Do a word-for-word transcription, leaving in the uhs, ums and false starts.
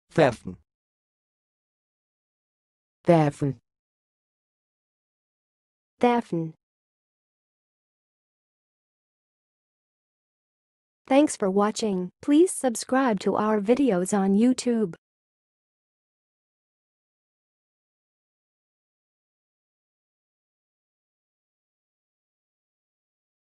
thefn, thefn, thefn. Thanks for watching. Please subscribe to our videos on YouTube.